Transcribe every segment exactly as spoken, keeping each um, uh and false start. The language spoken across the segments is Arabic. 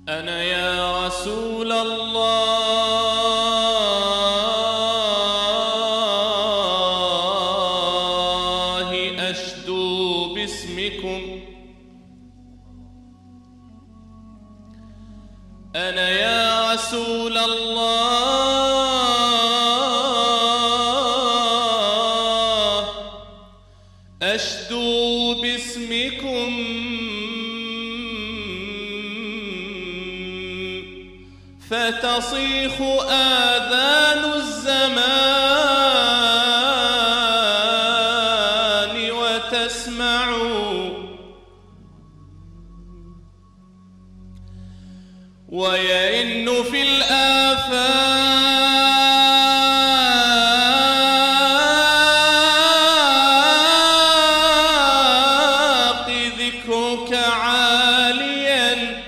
أنا يا رسول الله أشدو باسمكم. أنا يا رسول الله أشدو باسمكم، فتصيخ آذان الزمان وتسمع، ويئن في الآفاق ذكرك عاليا،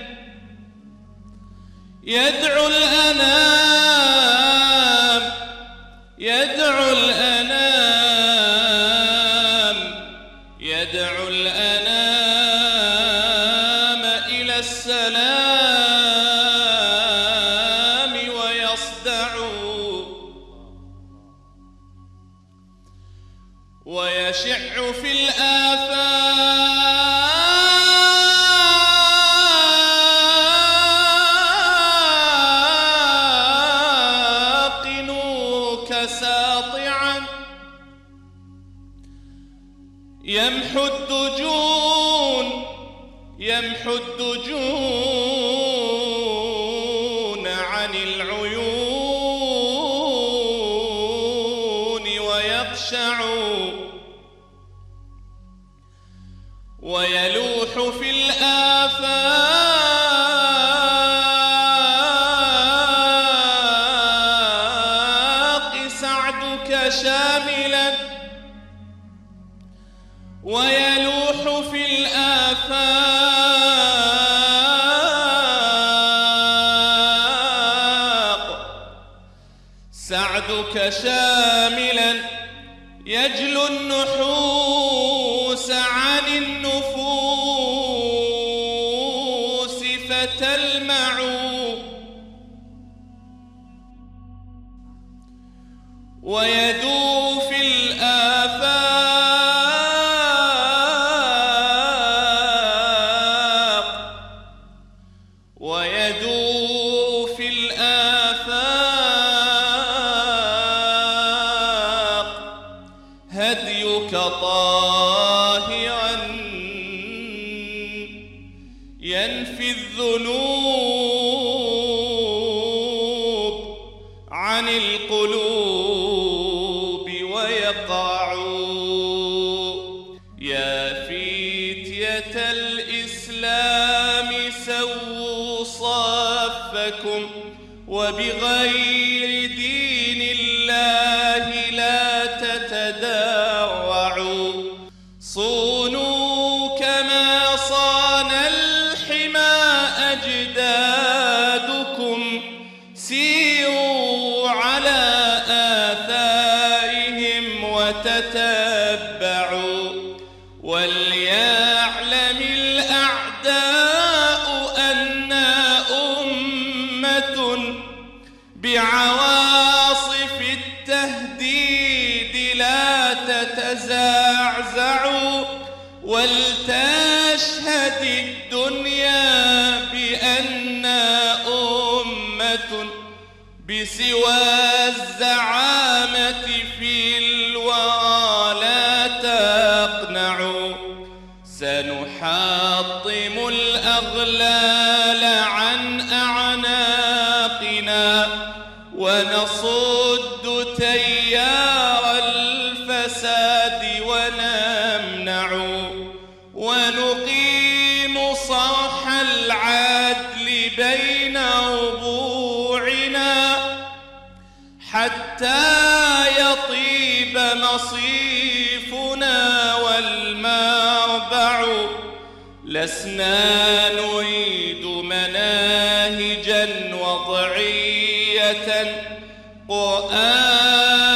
يدعو الأنام يدعو الأنام يدعو الأنام إلى السلام ويصدع، ويشع في الآفاق نورك ساطعا، يمحو الدجون يمحو الدجون عن العيون، ويقشع ويلوح في الآفاق سعدك شاملا، ويلوح في الآفاق سعدك شاملا، يجلو النحوس عن النفوس فتلمع، ويدور في الآفاق ويدور في الآفاق هديك طاهرا ينفي الذنوب عن القلوب ويقع. يا فتية الإسلام سووا صفكم، وبغير دين الله لا تتدرعوا، صونوا كما صان الحمى أجدادكم، سيروا على آثارهم وتتبعوا، وليعلم الأعداء أنا أمة بعواصف التهديد لا تتزعزع، ولتشهد الدنيا بأننا أمة بسوى الزعامة في الورى لا تقنع، سنحطم الأغلال عن أعناقنا، ونصد تيار الفساد ونمنع، ونقيم صرح العدل بين ربوعنا، حتى يطيب مصيفنا والمربع، لسنا نريد مناهجا وضعية قرآن